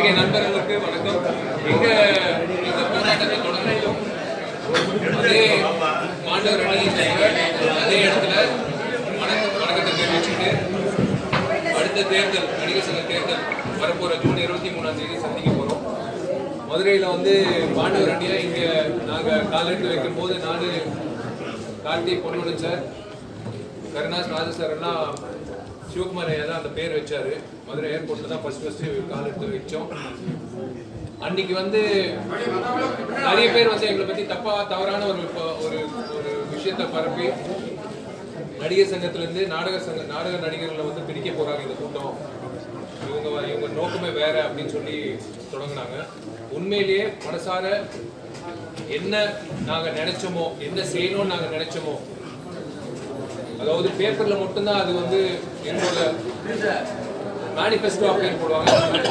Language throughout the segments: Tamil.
பத்திரிகை நண்பர்களுக்கு வணக்கம். எங்க போராட்டத்தை தொடர்ந்தும் அதே மாண்டவர் அதே இடத்துல வணக்கத்தை தெரிவிச்சுட்டு அடுத்த தேர்தல் நடிகர் சங்க தேர்தல் வரப்போற ஜூன் 23 சந்திக்க போறோம். மதுரையில் வந்து மாண்டவர் அணியா இங்க நாங்க காலெடுத்து வைக்கும் போது நானு கார்த்திக் பொன்னுடன் சார் கருணாஸ் ராஜா சார் எல்லாம் சிவகுமார் ஐயா தான் அந்த பேர் வச்சாரு. மதுரை ஏர்போர்ட்ல தான் ஃபர்ஸ்ட் கால் எடுத்து வச்சோம். அன்னைக்கு வந்து நிறைய பேர் வந்து எங்களை பத்தி தவறான ஒரு விஷயத்தை பரப்பி நடிகர் சங்கத்துல இருந்து நாடக நடிகர்களை வந்து பிரிக்க போறாங்க இந்த கூட்டம், இவங்க நோக்கமே வேற அப்படின்னு சொல்லி தொடங்கினாங்க. உண்மையிலேயே மனசார என்ன நாங்க நினைச்சோமோ, என்ன செய்யணும்னு நாங்க நினைச்சோமோ, அதாவது பேப்பர்ல மட்டும்தான் அது வந்து எங்களோட மேனிஃபெஸ்டோ அப்படின்னு போடுவாங்க.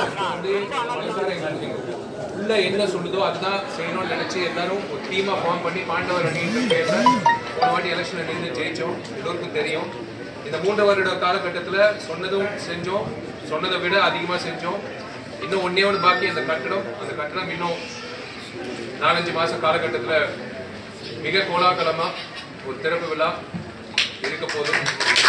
உள்ள என்ன சொல்லுதோ அதுதான் செய்யணும்னு நினைச்சு எல்லாரும் ஒரு டீமா ஃபார்ம் பண்ணி பாண்டவர் அணின்ற பேர்ல ஒரு வாட்டி எலெக்ஷன்ல நின்று ஜெயிச்சோம். எல்லோருக்கும் தெரியும். இந்த 3 வருட காலகட்டத்துல சொன்னதும் செஞ்சோம், சொன்னதை விட அதிகமா செஞ்சோம். இன்னும் ஒன்னே ஒன்று பாக்கி, அந்த கட்டடம் இன்னும் 4-5 மாச காலகட்டத்துல மிக கோலாகலமா ஒரு திறப்பு விழா இருக்க போதும்.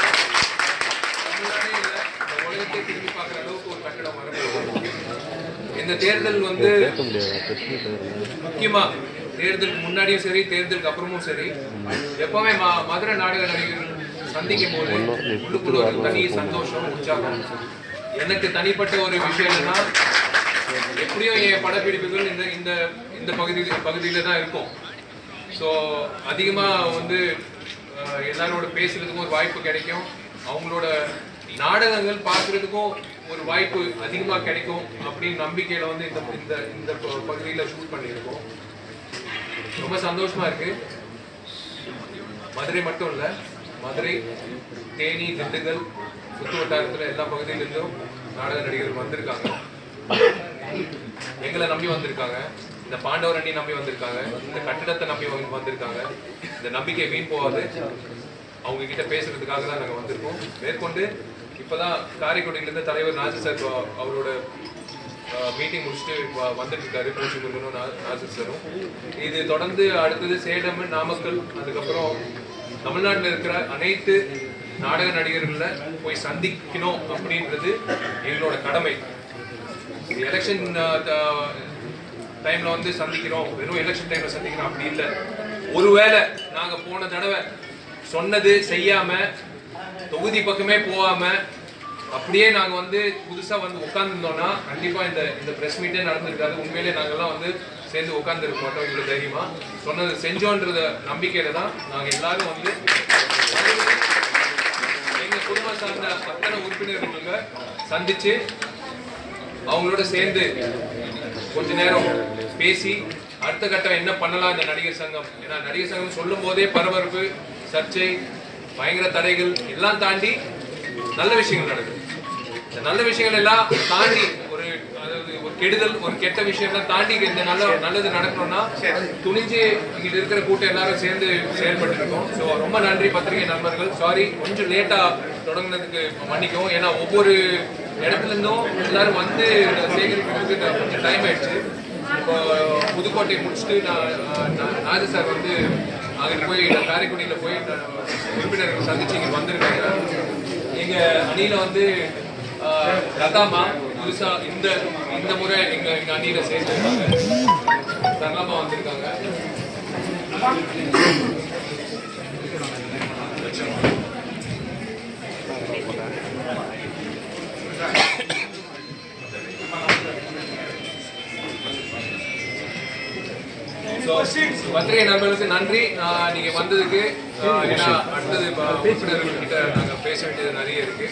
உலகத்தை திரும்பி பார்க்குற அளவுக்கு ஒரு கட்டடம் வரப்போகுது. இந்த தேர்தல் வந்து முக்கியமா தேர்தலுக்கு முன்னாடியும் சரி தேர்தலுக்கு அப்புறமும் சரி எப்பவுமே மதுரை நாடக நடிகர்கள் சந்திக்கும் போது உள்ளுக்குள்ள ஒரு தனி சந்தோஷம், உற்சாகம். எனக்கு தனிப்பட்ட ஒரு விஷயம் என்னன்னா, எப்படியும் என் படப்பிடிப்புகள் இந்த பகுதியில தான் இருக்கும். ஸோ அதிகமா வந்து எல்லாரோட பேசுறதுக்கும் ஒரு வாய்ப்பு கிடைக்கும், அவங்களோட நாடகங்கள் பார்க்கறதுக்கும் ஒரு வாய்ப்பு அதிகமா கிடைக்கும் அப்படின்னு நம்பிக்கையில வந்து இந்த பகுதியில ஷூட் பண்ணியிருக்கோம். ரொம்ப சந்தோஷமா இருக்கு. மதுரை மட்டும் இல்ல, மதுரை, தேனி, திண்டுக்கல் சுற்று வட்டாரத்துல எல்லா பகுதியிலிருந்தும் நாடக நடிகர்கள் வந்திருக்காங்க. எங்களை நம்பி வந்திருக்காங்க, இந்த பாண்டவர் அணி நம்பி வந்திருக்காங்க, இந்த கட்டிடத்தை நம்பி வந்திருக்காங்க. இந்த நம்பிக்கை வீண் போகாது. அவங்க கிட்ட பேசுறதுக்காக தான் நாங்கள் வந்திருக்கோம். மேற்கொண்டு இப்பதான் காரைக்குடியிலிருந்து தலைவர் நாஜர் சார் அவரோட மீட்டிங் முடிச்சுட்டு வந்துட்டு இருக்காரு, பூச்சி முருகனும் நாஜர் சாரும். இது தொடர்ந்து அடுத்தது சேலம், நாமக்கல், அதுக்கப்புறம் தமிழ்நாட்டில் இருக்கிற அனைத்து நாடக நடிகர்களை போய் சந்திக்கணும் அப்படின்றது எங்களோட கடமை. எலெக்ஷன் டைம்ல வந்து சந்திக்கிறோம், வெறும் எலெக்ஷன் டைம்ல சந்திக்கிறோம் அப்படி இல்லை. ஒருவேளை நாங்க போன தடவை சொன்னது செய்யாம தொகுதி பக்கமே போகாம அப்படியே நாங்க வந்து புதுசா வந்து உட்கார்ந்துருந்தோம்னா கண்டிப்பா இந்த பிரஸ் மீட்டே நடந்திருக்காது. உண்மையிலே நாங்கெல்லாம் வந்து சேர்ந்து உட்கார்ந்து இருக்க மாட்டோம். இவ்வளவு தைரியமா சொன்னது செஞ்சோன்றத நம்பிக்கையில தான் நாங்க எல்லாரும் வந்து எங்க குடும்ப சார்ந்த அத்தனை உறுப்பினர்களுங்க சந்திச்சு அவங்களோட சேர்ந்து கொஞ்ச நேரம் பேசி அடுத்த கட்டம் என்ன பண்ணலாம் இந்த நடிகர் சங்கம். ஏன்னா நடிகர் சங்கம் சொல்லும் போதே பரபரப்பு, சர்ச்சை, பயங்கர தடைகள் எல்லாம் தாண்டி நல்ல விஷயங்கள் நடக்குது. இந்த நல்ல விஷயங்கள் எல்லாம் தாண்டி ஒரு கெடுதல், ஒரு கெட்ட விஷயம்லாம் தாண்டி இந்த நல்லது நடக்கணும்னா துணிஞ்சு இங்கிட்ட இருக்கிற கூட்டம் எல்லாரும் சேர்ந்து செயல்பட்டு இருக்கோம். ஸோ ரொம்ப நன்றி பத்திரிகை நண்பர்கள். சாரி கொஞ்சம் லேட்டா தொடங்கினதுக்கு மன்னிக்கவும். ஏன்னா ஒவ்வொரு இடத்துல இருந்தும் எல்லாரும் வந்து சேகரிக்கிறதுக்கு கொஞ்சம் டைம் ஆயிடுச்சு. இப்போ புதுக்கோட்டை முடிச்சுட்டு நாஜர் சார் வந்து அங்கே போய் காரைக்குடியில் போய் உறுப்பினர்கள் சந்திச்சு இங்கே வந்திருக்காங்க. எங்க அணியில வந்து லதாமா புதுசா இந்த முறை எங்க அணியில சேர்ந்துருக்காங்க. சரளாமா வந்திருக்காங்க. பத்திரிகை நண்பர்களுக்கு நன்றி, நீங்க வந்ததுக்கு. ஏன்னா அடுத்தது உறுப்பினர்கள்கிட்ட நாங்க பேச வேண்டியது நிறைய இருக்கு.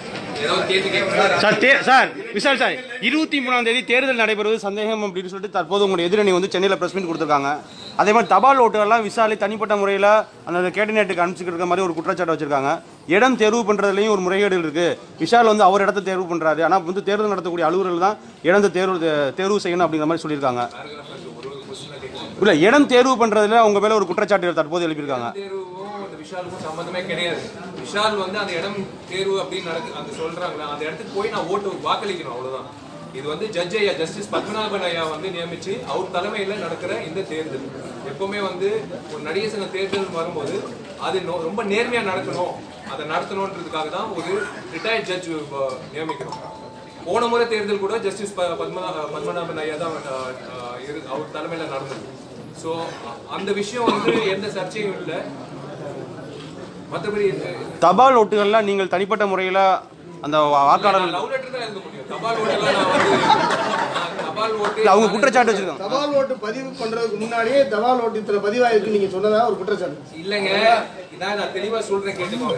சார் விஷால் சார், 23ஆம் தேதி தேர்தல் நடைபெறுவது சந்தேகம் அப்படின்னு சொல்லிட்டு தற்போது உங்களுடைய எதிரணி வந்து சென்னையில் பிரஸ் மீட் கொடுத்துருக்காங்க. அதே மாதிரி தபால் ஓட்டுகள்லாம் விசாலை தனிப்பட்ட முறையில் அந்த கேபினெட்டுக்கு அனுப்பிச்சிட்டு இருக்க மாதிரி ஒரு குற்றச்சாட்டு வச்சிருக்காங்க. இடம் தேர்வு பண்ணுறதுலையும் ஒரு முறைகேடு இருக்கு. விஷால் வந்து அவர் இடத்த தேர்வு பண்ணுறாரு, ஆனால் வந்து தேர்தல் நடத்தக்கூடிய அலுவலர்கள் தான் இடத்தை தேர்வு செய்யணும் அப்படிங்கிற மாதிரி சொல்லியிருக்காங்க. இல்லை, இடம் தேர்வு பண்ணுறதுல உங்க மேலே ஒரு குற்றச்சாட்டு தற்போது எழுப்பியிருக்காங்க. விஷாலுக்கும் சம்பந்தமே கிடையாது. விஷால் வந்து அந்த இடம் தேர்வு அப்படின்னு அந்த சொல்றாங்களா, அந்த இடத்துக்கு போய் நான் வாக்களிக்கணும், அவ்வளவுதான். இது வந்து ஜட்ஜ் ஐயா ஜஸ்டிஸ் பத்மநாபன் ஐயா வந்து நியமிச்சு அவர் தலைமையில நடக்கிற இந்த தேர்தல். எப்பவுமே வந்து ஒரு நடிகர் சங்க தேர்தல் வரும்போது அது ரொம்ப நேர்மையா நடக்கணும், அதை நடத்தணுன்றதுக்காக தான் ஒரு ரிட்டையர்ட் ஜட்ஜ் நியமிக்கிறோம். போன முறை தேர்தல் கூட ஜஸ்டிஸ் பத்மநாபன் ஐயா தான் அவர் தலைமையில நடந்தது. ஸோ அந்த விஷயம் வந்து எந்த சர்ச்சையும் இல்லை. மற்றபடி தபால் ஓட்டுகள்லாம் நீங்கள் தனிப்பட்ட முறையில் அந்த வாக்காளர் லவ் லெட்டர் தான் எழுத முடியும். தபால் ஓட்டெல்லாம் நான் வந்து தபால் ஓட்டு அவங்க குற்றச்சாட்டு வச்சிருக்காங்க. தபால் ஓட்டு பதிவு பண்றதுக்கு முன்னாடியே தபால் ஓட்டு இத்தனை பதிவாயிருக்கு நீங்க சொன்னதா ஒரு குற்றச்சாட்டு. இல்லைங்க, இதான் நான் தெளிவா சொல்றேன் கேட்டுக்கோங்க.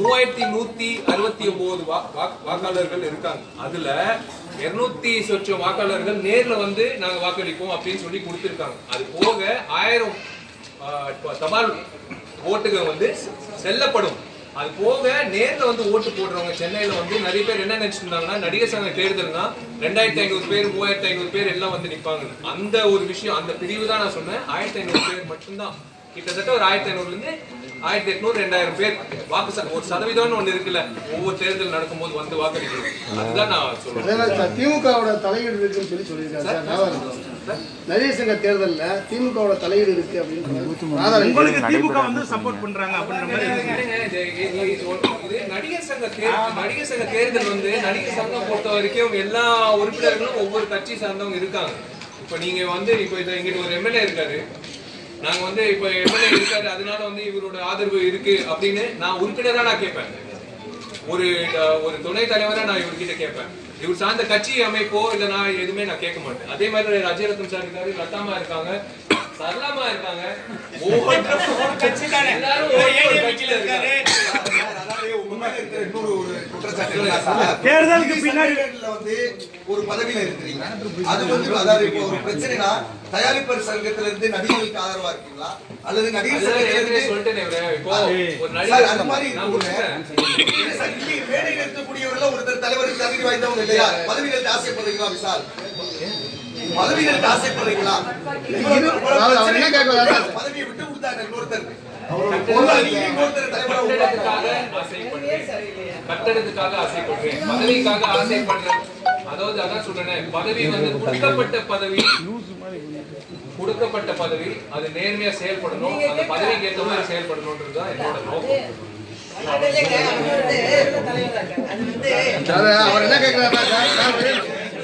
3169 வாக்காளர்கள் இருக்காங்க. அதுல 200 சொச்சம் வாக்காளர்கள் நேர்ல வந்து நாங்க வாக்களிப்போம் அப்படின்னு சொல்லி கொடுத்திருக்காங்க. அது போக 1000 தபால் ஓட்டுகள் வந்து செல்லப்படும். அது போக நேர்ல வந்து ஓட்டு போடுறவங்க சென்னையில வந்து நிறைய பேர் என்ன நினைச்சிருந்தாங்கன்னா நடிகர் சங்க தேர்தல்னா 2500 பேர் 3500 பேர் எல்லாம் வந்து நிற்பாங்க. அந்த ஒரு விஷயம், அந்த பிரிவு தான் நான் சொன்னேன். 1500 பேர் மட்டும்தான், கிட்டத்தட்ட ஒரு 1500 இருந்து 1800 2000 பேர் வாக்கு ஒரு சதவீதம்னு ஒண்ணு இருக்குல்ல, ஒவ்வொரு தேர்தல் நடக்கும்போது வந்து வாக்களிக்கணும். அதுதான் நான் சொல்றேன். திமுகவோட தலையீடு இருக்குன்னு சொல்லி சொல்லியிருக்காங்க. நடிகர் சங்க தேர்தல்ல திமுகவோட தலையீடு இருக்கு அப்படின்னு உங்களுக்கு திமுக வந்து சப்போர்ட் பண்றாங்க அப்படின்ற மாதிரி நடிகர் சங்க தேர்தல் வந்து நடிகர் சங்கம் பொறுத்த வரைக்கும் எல்லா உறுப்பினர்களும் ஒவ்வொரு கட்சி சார்ந்தவங்க இருக்காங்க. இப்ப நீங்க வந்து இப்ப இங்கிட்ட ஒரு எம்எல்ஏ இருக்காரு, நாங்க வந்து இப்ப எம்எல்ஏ இருக்காரு அதனால வந்து இவரோட ஆதரவு இருக்கு அப்படின்னு நான் உறுப்பினரா நான் கேட்பேன். ஒரு துணை தலைவரா நான் இவர்கிட்ட கேட்பேன். இவர் சார்ந்த கட்சி அமைப்போ இல்ல நான் எதுவுமே நான் கேட்க மாட்டேன். அதே மாதிரி அஜயரத்னம் சார் இருக்காரு, லதாமா இருக்காங்க, சரளாமா இருக்காங்க, ஒவ்வொரு கட்சி தானே எல்லாரும் ஒவ்வொரு கட்சியில இருக்காரு. தேர்தலுக்கு பின்னாடி வந்து ஒரு பதவியில இருக்கிறீங்க, அது வந்து அதாவது இப்போ ஒரு பிரச்சனைனா தயாரிப்பர் சங்கத்துல இருந்து நடிகர்களுக்கு ஆதரவா இருக்கீங்களா அல்லது நடிகர் சங்கத்துல சொல்லிட்டேன். இப்போ ஒரு நடிகர் அந்த மாதிரி மேடையில் இருக்கக்கூடியவர்கள ஒருத்தர் தலைவருக்கு தகுதி வாய்ந்தவங்க இல்லையா? பதவிகளுக்கு ஆசைப்படுறீங்களா விஷால்? பதவிகளுக்கு ஆசைப்படுறீங்களா? பதவியை விட்டு கொடுத்தாங்க இன்னொருத்தர் கட்டடத்துக்காக ஆசைப்படுறேன், பதவிக்காக ஆசைப்படுறேன். அதாவது அதான் சொல்றேன், பதவி வந்து கொடுக்கப்பட்ட பதவி அது நேர்மையா செயல்படணும், அந்த பதவிக்கு ஏற்ற மாதிரி செயல்படணும்ன்றதுதான் என்னோட நோக்கம். அவர் என்ன கேட்கிறாரு?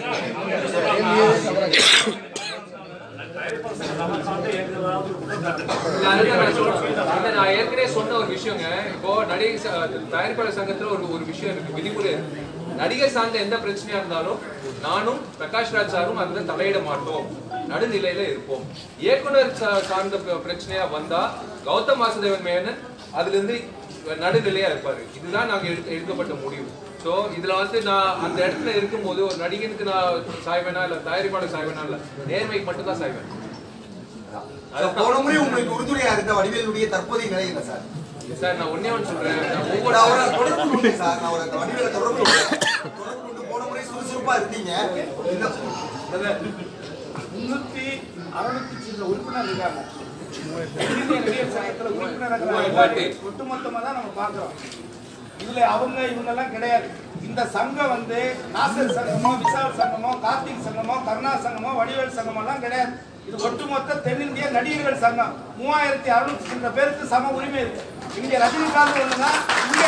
நான் ஏற்கனவே சொன்ன ஒரு விஷயங்க. இப்போ நடிகர் தயாரிப்பாளர் சங்கத்துல ஒரு விஷயம் இருக்கு, விதிமுறை இருக்கு. நடிகர் சார்ந்த எந்த பிரச்சனையா இருந்தாலும் நானும் பிரகாஷ்ராஜ் சாரும் அதுல தலையிட மாட்டோம், நடுநிலையில இருப்போம். இயக்குனர் சார்ந்த பிரச்சனையா வந்தா கௌதம் வாசுதேவன் மேனன் அதுல இருந்து நடுநிலையா இருப்பாரு. இதுதான் நாங்க எடுக்கப்பட்ட முடிவு. ஸோ இதுல வந்து நான் அந்த இடத்துல இருக்கும்போது ஒரு நடிகனுக்கு நான் சாய்வேனா இல்ல தயாரிப்பாளர் சாய்வேனா இல்ல, நேர்மைக்கு மட்டும் தான் சாய்வேன். போன முறை உங்களுக்கு உறுதுணையா இருந்த வடிவேலுடைய தற்போதைய நிலை என்ன சார்? சார் நான் ஒன்னே ஒன்று சொல்றேன், தொடர்பு சார், நான் ஒரு வடிவேல தொடர்பு போன முறை சுறுசுறுப்பா இருந்தீங்க. 300-600 உறுப்பினர் இருக்காங்க. ஒட்டுமொத்தமா தான் நம்ம பாக்குறோம். இதுல அவங்க இவங்கெல்லாம் கிடையாது. இந்த சங்கம் வந்து நாசர் சங்கமோ, விஷால் சங்கமோ, கார்த்திக் சங்கமோ, கருணாஸ் சங்கமோ, வடிவேல் சங்கமோ எல்லாம் கிடையாது. இது ஒட்டுமொத்த தென்னிந்திய நடிகர்கள் சங்கம். 3600 பேருக்கு சம உரிமை இருக்கு. இங்க ரஜினிகாந்த் ஒண்ணுன்னா இங்க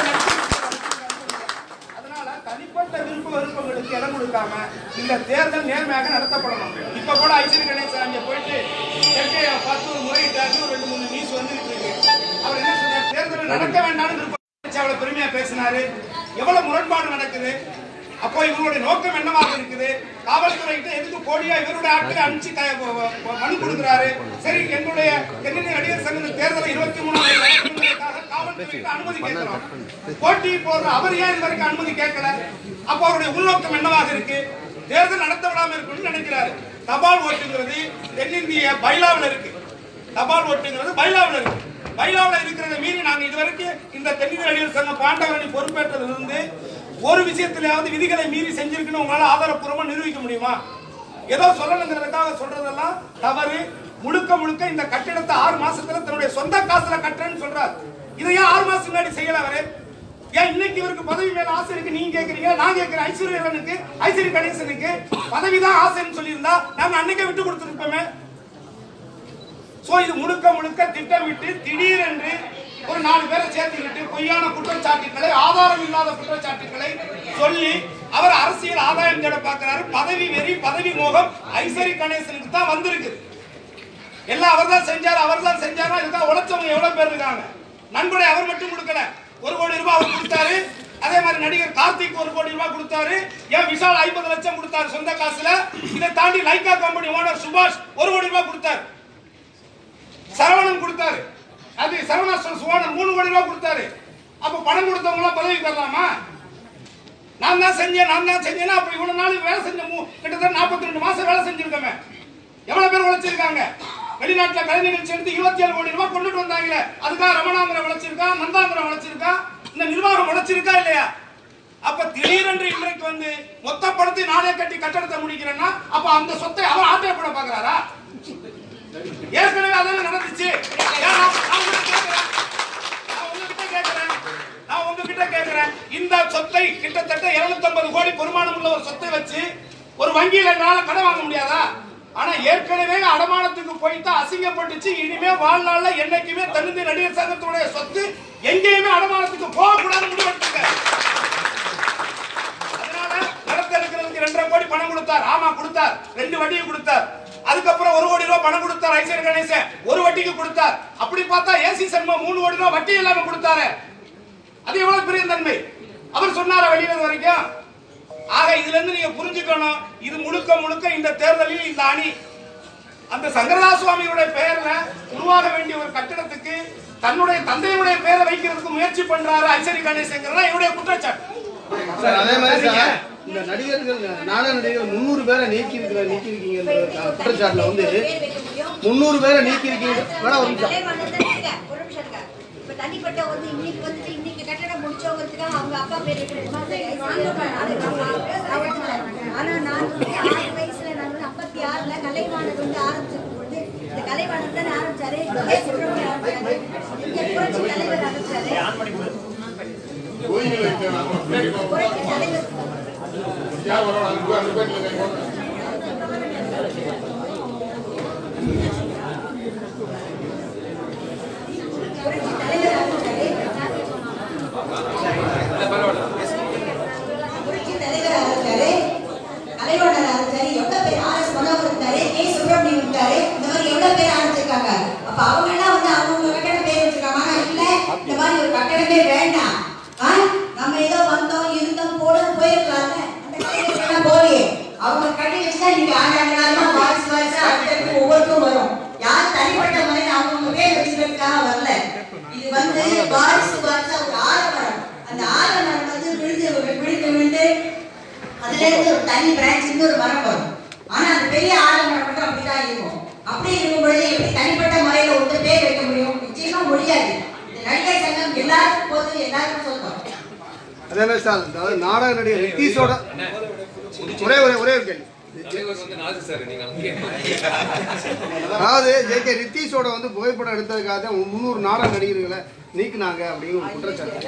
அதனால தனிப்பட்ட விருப்பங்களுக்கு இடம் கொடுக்காம இந்த தேர்தல் நேர்மையாக நடத்தப்படணும். இப்ப கூட ஐஸ்வரி கணேசன் அங்க போயிட்டு பார்த்து ஒரு முறையிட்டாரு, ஒரு 2-3 நியூஸ் வந்துட்டு இருக்கு. அவர் என்ன சொன்னார்? தேர்தல் நடக்க வேண்டாம்னு அவ்வளவு பெருமையா பேசினாரு. எவ்வளவு முரண்பாடு நடக்குது. அப்போ இவங்களுடைய நோக்கம் என்னவாக இருக்குது? காவல்துறைகிட்ட எதுக்கு கோடியா இவருடைய ஆட்களை அனுப்பிச்சு மனு கொடுக்கிறாரு. சரி, எங்களுடைய தென்னிந்திய நடிகர் சங்க தேர்தலை 23 காவல்துறைக்கு அனுமதி கேட்கிறோம். போட்டி போடுற அவர் ஏன் இது வரைக்கும் அனுமதி கேட்கல? அப்போ அவருடைய உள்நோக்கம் என்னவாக இருக்கு? தேர்தல் நடத்த விடாம இருக்குன்னு நினைக்கிறாரு. தபால் ஓட்டுங்கிறது தென்னிந்திய பைலாவில் இருக்கு. தபால் ஓட்டுங்கிறது பைலாவில் இருக்கு. பைலாவில் இருக்கிறத மீறி நாங்க இதுவரைக்கும் இந்த தென்னிந்திய நடிகர் சங்கம் பாண்டவரணி பொறுப்பேற்றதுல இருந்து ஒரு விஷயத்திலாவது விதிகளை மீறி செஞ்சிருக்குன்னு உங்களால ஆதாரப்பூர்வமா நிரூபிக்க முடியுமா? ஏதோ சொல்லணுங்கிறதுக்காக சொல்றதெல்லாம் தவறு. முழுக்க இந்த கட்டிடத்தை 6 மாசத்துல தன்னுடைய சொந்த காசுல கட்டுறேன்னு சொல்றாரு. இதை ஏன் 6 மாசம் முன்னாடி செய்யல? அவரு ஏன் இன்னைக்கு இவருக்கு பதவி மேல ஆசை இருக்கு நீங்க கேக்குறீங்க? நான் கேக்குறேன், ஐஸ்வர்யா கணேசனுக்கு பதவிதான் ஆசைன்னு சொல்லியிருந்தா நாங்க அன்னைக்கே விட்டு கொடுத்துருப்போமே. சோ இது முழுக்க முழுக்க திட்டமிட்டு திடீரென்று ஒரு 4 பேரை சேர்த்துக்கிட்டு பொய்யான குற்றச்சாட்டுகளை, ஆதாரம் இல்லாத குற்றச்சாட்டுகளை சொல்லி அவர் அரசியல் ஆதாயம் தேட பார்க்கிறாரு. பதவி வெறி, பதவி மோகம் ஐஸ்வர்யா கணேசனுக்கு தான் வந்திருக்கு. எல்லாம் அவர் தான் செஞ்சாரா? இதுதான் உழைச்சவங்க எவ்வளவு பேர் இருக்காங்க. நன்கொடை அவர் மட்டும் கொடுக்கல, 1 கோடி ரூபாய் அவர் கொடுத்தாரு. அதே மாதிரி நடிகர் கார்த்திக் 1 கோடி ரூபாய் கொடுத்தாரு. ஏன் விஷால் 50 லட்சம் கொடுத்தாரு சொந்த காசுல. இதை தாண்டி லைக்கா கம்பெனி ஓனர் சுபாஷ் 1 கோடி ரூபாய் கொடுத்தாரு. சரவணன் கொடுத்தாரு. அது சரவணா சுவானன் 3 கோடி ரூபாய் கொடுத்தாரு. அப்ப பணம் கொடுத்தவங்க எல்லாம் பதவி தரலாமா? நான் தான் செஞ்சேன்னா அப்ப இவ்வளவு நாள் வேலை செஞ்ச கிட்டத்தட்ட 42 மாசம் வேலை செஞ்சிருக்கோமே. எவ்வளவு பேர் உழைச்சிருக்காங்க? வெளிநாட்டுல கலை நிகழ்ச்சி எடுத்து 27 கோடி ரூபாய் கொண்டுட்டு வந்தாங்களே, அதுக்காக ரமணாந்திரம் உழைச்சிருக்கா, நந்தாந்திரம் உழைச்சிருக்கா, இந்த நிர்வாகம் உழைச்சிருக்கா இல்லையா? அப்ப திடீரென்று இன்றைக்கு வந்து மொத்த படத்தை நானே கட்டி கட்டடத்தை முடிக்கிறேன்னா அப்ப அந்த சொத்தை அவர் ஆட்டையப்பட பாக்குறாரா? ஏற்கனவே அதான் நடந்துச்சு. நான் உங்ககிட்ட கேட்கிறேன், இந்த சொத்தை கிட்டத்தட்ட 250 கோடி பெருமானம் உள்ள ஒரு சொத்தை வச்சு ஒரு வங்கியில கடன் வாங்க முடியாதா? ஆனா ஏற்கனவே அடமானத்துக்கு போய்தான் அசிங்கப்பட்டுச்சு. இனிமே வாழ்நாள்ல என்னைக்குமே தனிந்து நடிகர் சங்கத்துடைய சொத்து எங்கேயுமே அடமானத்துக்கு போக கூடாது முடிவெடுத்துங்க. அதனால நிலத்தை எடுக்கிறதுக்கு 2.5 கோடி பணம் கொடுத்தார். ஆமா கொடுத்தார், 2 வட்டிக்கு கொடுத்தார். அதுக்கப்புறம் 1 கோடி ரூபாய் பணம் கொடுத்தார் ஐஸ்வர்யா கணேசன், 1 வட்டிக்கு கொடுத்தார். அப்படி பார்த்தா ஏசி சண்முகம் 3 கோடி ரூபாய் வட்டி இல்லாம கொடுத்தாரு. அது எவ்வளவு பெரிய தன்மை அவர் சொன்னார வெளியில வரைக்கும். ஆக இதுல இருந்து நீங்க புரிஞ்சுக்கணும், இது முழுக்க முழுக்க இந்த தேர்தலில் இந்த அணி அந்த சங்கரதாஸ் சுவாமியுடைய பெயர்ல உருவாக வேண்டிய ஒரு கட்டிடத்துக்கு தன்னுடைய தந்தையுடைய பெயரை வைக்கிறதுக்கு முயற்சி பண்றாரு ஐஸ்வர்யா கணேசன் என்னுடைய குற்றச்சாட்டு. அதே மாதிரி சார், இந்த நடிகர்கள், நாடக நடிகர்கள் 300 பேரை நீக்கிருக்கீங்க குற்றச்சாட்டுல வந்து 300 பேரை நீக்கிருக்கீங்க. தனிப்பட்ட வந்து இன்னைக்கு கட்டடம் முடிச்சவங்களுக்காக அவங்க அப்பா பேர் ஆனா நான் 6 வயசுல நான் 56ல கலைவாணர் வந்து ஆரம்பிச்சிருக்கும் பொழுது இந்த கலைவாணர் தானே ஆரம்பிச்சாரு, புரட்சி தலைவர் ஆரம்பிச்சாரு. புரட்சி தலைவர் தனி பிரான்ச் இன்னொரு மரம் வரும். ஆனா அந்த பெரிய ஆலமரம் மட்டும் அப்படிதான் இருக்கும். அப்படி இருக்கும் பொழுது எப்படி தனிப்பட்ட முறையில ஒரு பேர் வைக்க முடியும்? நிச்சயமா முடியாது. இந்த நடிகர் சங்கம் எல்லாருக்கும் போது எல்லாருக்கும் சொல்றோம். அதே மாதிரி சார், நாடக நடிகர் ரித்தீஷோட ஒரே கேள்வி. அதாவது ஜே.கே. ரித்தீஷோட வந்து புகைப்படம் எடுத்ததுக்காக 300 நாடக நடிகர்களை நீக்கினாங்க அப்படிங்கிற ஒரு குற்றச்சாட்டு.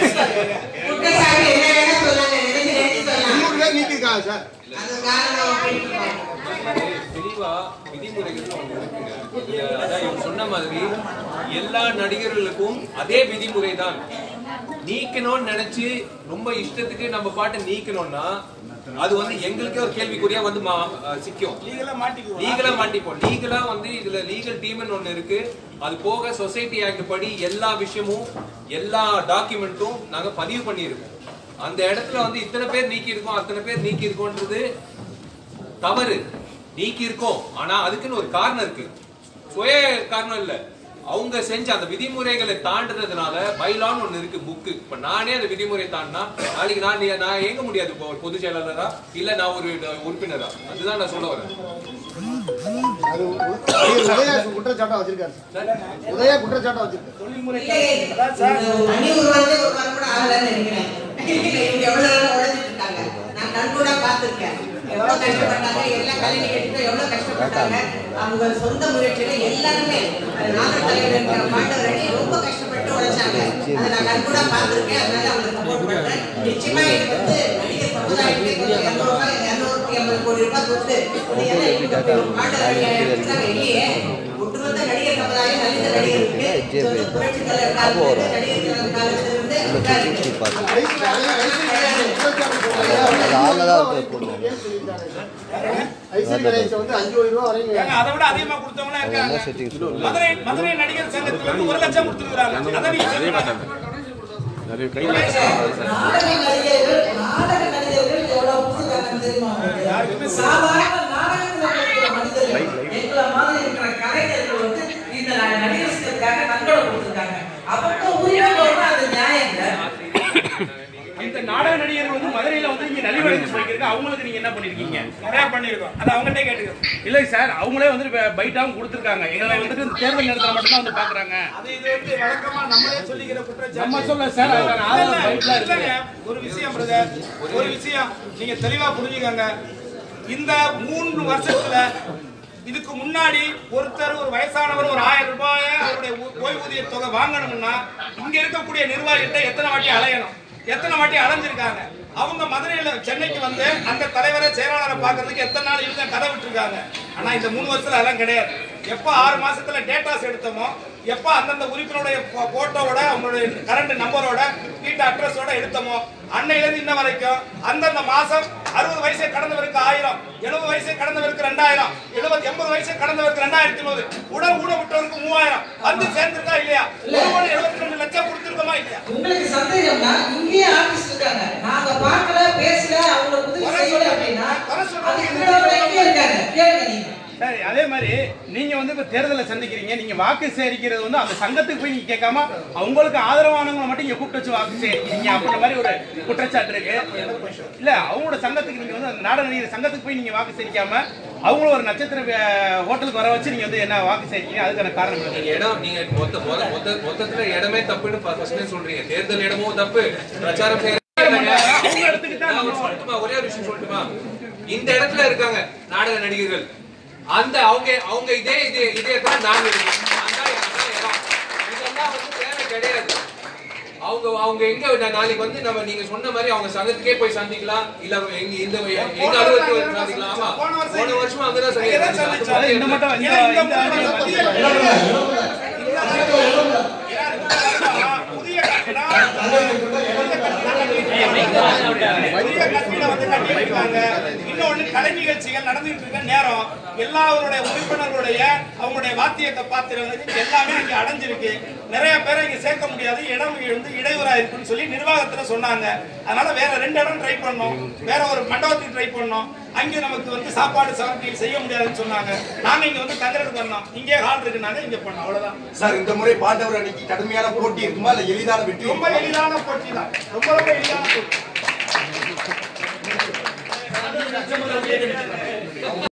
300 பேர் நீக்கிருக்காங்க சார். தெளிவா விதிமுறைகள் இருக்குங்க. அதான் சொன்ன மாதிரி எல்லா நடிகர்களுக்கும் அதே விதிமுறை தான். நீக்கணும்னு நினைச்சு ரொம்ப இஷ்டத்துக்கு நம்ம பாட்டு நீக்கணும்னா அது வந்து எங்களுக்கே ஒரு கேள்விக்குறியா வந்து சிக்கும். லீகலா மாட்டிப்போம். லீகலா வந்து இதுல லீகல் டீம்னு ஒண்ணு இருக்கு. அது போக சொசைட்டி ஆக்ட் படி எல்லா விஷயமும் எல்லா டாக்குமெண்ட்டும் நாங்க பதிவு பண்ணியிருக்கோம். அந்த இடத்துல வந்து இத்தனை பேர் நீக்கி இருக்கோம், அத்தனை பேர் நீக்கி இருக்கோன்றது தவறு. நீக்கி இருக்கோம், ஆனா அதுக்குன்னு ஒரு காரணம் இருக்கு. சுய காரணம் இல்ல, அவங்க செஞ்ச அந்த விதிமுறைகளை தாண்டதுனால பைலான்னு ஒண்ணு இருக்கு புக்கு. இப்ப நானே அந்த விதிமுறை தாண்டினா நாளைக்கு நான் இயங்க முடியாது. இப்போ ஒரு பொதுச் செயலாளரா இல்ல நான் ஒரு உறுப்பினரா, அதுதான் நான் சொல்ல வரேன். குற்றச்சாட்டா வச்சிருக்காரு. உதயா குற்றச்சாட்டா வச்சிருக்காரு. நான் நன்கூட பார்த்திருக்கேன். எவ்வளவு கஷ்டப்பட்டாங்க, எல்லா கலை நிகழ்ச்சியும் எவ்வளவு கஷ்டப்பட்டாங்க. அவங்க சொந்த முயற்சியில எல்லாருமே நாகர் தலைவர் பாண்டவர் அணி ரொம்ப கஷ்டப்பட்டு உழைச்சாங்க. அதை நான் கண்கூடா பார்த்துருக்கேன். அதனால அவங்களுக்கு சப்போர்ட் பண்றேன். நிச்சயமா இது வந்து நடிகர் சமுதாயத்துக்கு கொஞ்சம் 250 கோடி ரூபாய் கொடுத்து பாண்டவர் அணி இல்லையே ஒட்டுமொத்த நடிகர் சமுதாயம் நலிந்த நடிகருக்கு புரட்சி தலைவர் நடிகர் காலத்திலிருந்து அதை விட அதிகமா கொடுத்தவங்க இருக்காங்க. மதுரை நடிகர் சங்கத்துல இருந்து 1 லட்சம் கொடுத்துருக்காங்க. அதான் நீங்க இந்த நாடக நடிகர்கள் வந்து மதுரையில வந்து இங்க நலிவடைந்து போயிருக்காங்க. அவங்களுக்கு நீங்க என்ன பண்ணிருக்கீங்க? நிறைய பண்ணிருக்கோம். அது அவங்கள்ட்ட கேட்டுக்கோங்க. இல்லை சார், அவங்களே வந்து பைட்டாவும் கொடுத்துருக்காங்க. எங்களை வந்துட்டு தேர்தல் நேரத்தில் மட்டும் தான் வந்து பாக்குறாங்க. அது இது வந்து வழக்கமா நம்மளே சொல்லிக்கிற குற்றச்சாட்டு. நம்ம சொல்ல சார், ஒரு விஷயம் பிரதர், ஒரு விஷயம் நீங்க தெளிவா புரிஞ்சுக்கங்க. இந்த 3 வருஷத்துல இதுக்கு முன்னாடி ஒருத்தர் ஒரு வயசானவர் ஒரு 1000 ரூபாய் அவருடைய ஓய்வூதிய தொகை வாங்கணும்னா இங்க இருக்கக்கூடிய நிர்வாகிகிட்ட எத்தனை வாட்டி அலையணும், எத்தனை வாட்டி அலைஞ்சிருக்காங்க. அவங்க மதுரையில சென்னைக்கு வந்து அந்த தலைவரை செயலாளரை பாக்குறதுக்கு எத்தனை நாள் இவங்க கதை விட்டுருக்காங்க. ஆனா இந்த 3 வருஷத்துல அதெல்லாம் கிடையாது. எப்ப 6 மாசத்துல டேட்டாஸ் எடுத்தோமோ, எப்ப அந்தந்த உறுப்பினருடைய போட்டோவோட அவங்களுடைய கரண்ட் நம்பரோட வீட்டு அட்ரஸோட எடுத்தோமோ, அன்னையில இருந்து இன்ன வரைக்கும் அந்தந்த மாசம் 60 வயசை கடந்தவருக்கு 1000, 70 வயசை கடந்தவருக்கு 2000, 80 வயசை கடந்தவருக்கு 2500, உடல் ஊனமுற்றவருக்கு 3000 வந்து சேர்ந்திருக்கா இல்லையா? 72 லட்சம் கொடுத்திருக்கோமா இல்லையா? உங்களுக்கு சந்தேகம்னா இங்கேயே ஆபீஸ் இருக்காங்க. நாங்க பார்க்கல, பேசல, அவங்களுக்கு உதவி செய்யல அப்படின்னா எங்க இருக்காங்க கேளுங்க நீங்க. சரி, அதே மாதிரி நீங்க வந்து இப்ப தேர்தலை சந்திக்கிறீங்க. நீங்க வாக்கு சேரிக்கிறது வந்து அந்த சங்கத்துக்கு போய் நீங்க கேட்காம அவங்களுக்கு ஆதரவானவங்களை மட்டும் இங்க கூப்பிட்டு வச்சு வாக்கு சேரிக்கிறீங்க அப்படின்ற மாதிரி ஒரு குற்றச்சாட்டு இருக்கு. இல்ல, அவங்களோட சங்கத்துக்கு நீங்க வந்து அந்த நாடக நடிகர் சங்கத்துக்கு போய் நீங்க வாக்கு சேரிக்காம அவங்கள ஒரு நட்சத்திர ஹோட்டலுக்கு வர வச்சு நீங்க வந்து என்ன வாக்கு சேரிக்கிறீங்க? அதுக்கான காரணம் நீங்க இடம், நீங்க மொத்தத்துல இடமே தப்புன்னு ஃபர்ஸ்ட்ல சொல்றீங்க. தேர்தல் இடமும் தப்பு, பிரச்சாரம் சொல்லட்டுமா? ஒரே ஒரு விஷயம் சொல்லட்டுமா? இந்த இடத்துல இருக்காங்க நாடக நடிகர்கள், அந்த அவங்க இதே தான் நாங்க இருக்கோம். இதெல்லாம் வந்து தேவை கிடையாது. அவங்க எங்க நாளைக்கு வந்து நம்ம நீங்க சொன்ன மாதிரி அவங்க சங்கத்துக்கே போய் சந்திக்கலாம், இல்ல எங்க அலுவலகத்துக்கு சந்திக்கலாம். ஆமா, போன வருஷம் அங்கதான் இன்னொன்னு கலை நிகழ்ச்சிகள் நடந்துட்டு இருக்க நேரம் எல்லாருடைய உறுப்பினர்களுடைய அவங்களுடைய வாத்திய பாத்திரங்கள் எல்லாமே இங்க அடைஞ்சிருக்கு. நிறைய பேரை இங்க சேர்க்க முடியாது, இடம் வந்து இடையூறா இருக்குன்னு சொல்லி நிர்வாகத்துல சொன்னாங்க. அதனால வேற 2 இடம் ட்ரை பண்ணோம், வேற ஒரு மண்டபத்துக்கு ட்ரை பண்ணோம். அங்கே நமக்கு வந்து சாப்பாடு சவர்த்தியில் செய்ய முடியாதுன்னு சொன்னாங்க. நாங்க இங்க வந்து தங்குறதுக்கு பண்ணோம், இங்கே ஹால் இருக்குனாங்க இங்க பண்ணோம், அவ்வளவுதான் சார். இந்த முறை பாண்டவர் அணிக்கு கடுமையான போட்டி இருக்குமா, இல்ல எளிதான வெற்றி? ரொம்ப எளிதான போட்டி தான், ரொம்ப எளிதான போட்டி.